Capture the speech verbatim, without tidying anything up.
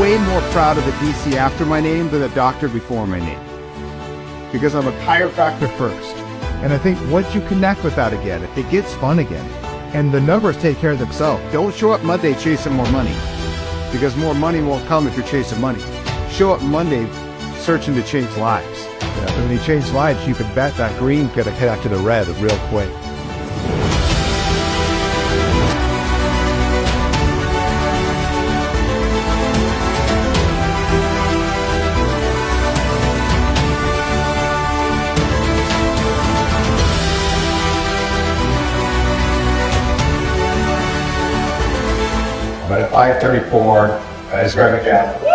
way more proud of the D C after my name than the doctor before my name. Because I'm a chiropractor first. And I think once you connect with that again, it gets fun again. And the numbers take care of themselves. Don't show up Monday chasing more money. Because more money won't come if you're chasing money. Show up Monday searching to change lives. Yeah, when you change lives, you can bet that green's gonna head to the red real quick. But at five thirty-four, as Reverend Jack